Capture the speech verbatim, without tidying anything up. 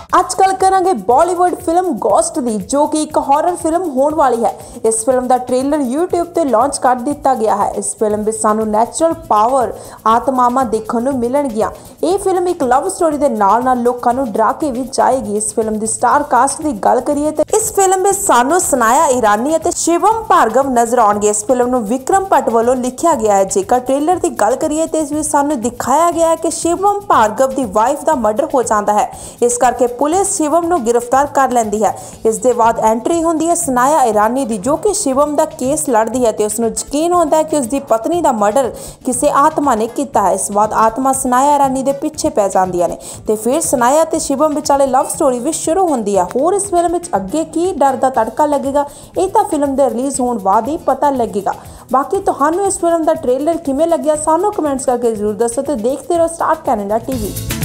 अजकल करांगे Bollywood film ghost दी, जो कि एक हॉरर फिल्म होने वाली है। इस फिल्म का ट्रेलर यूट्यूब ते लॉन्च कर दिता गया है। इस फिल्म में सानू नैचुरल पावर आत्मावां देखने को मिलणगियां। ये फिल्म एक लव स्टोरी के नाल नाल लोकां नू डरा के भी जाएगी। इस फिल्म की स्टार कास्ट की गल करिए तो इस फिल्म में सानू सनाया ईरानी और शिवम भार्गव नजर आउणगे। इस फिल्म नू विक्रम भट्ट वालों लिखिया गया है। जेकर ट्रेलर की गल करिए तो इस सानू दिखाया गया है कि शिवम भार्गव की वाइफ का मर्डर हो जाता है। इस करके पुलिस शिवम नू गिरफ्तार कर लैंदी है। इस दे बाद एंट्री होंदी है सनाया ईरानी दी, जो कि शिवम दा केस लड़दी है ते उसनू यकीन होता है कि उसकी पत्नी का मर्डर किसी आत्मा ने किया है। इस बाद आत्मा सनाया ईरानी दे पीछे पै जांदियां ने ते फिर सनाया ते शिवम विचाले लव स्टोरी भी शुरू होंदी है। होर इस फिल्म विच अगे की डर दा तड़का लगेगा, ये तां फिल्म दे रिलीज़ होने बाद ही पता लगेगा। बाकी तुहानू इस फिल्म का ट्रेलर किवें लग्गिया सानू कमेंट्स करके जरूर दसो ते देखते रहो स्टार कैनेडा टीवी।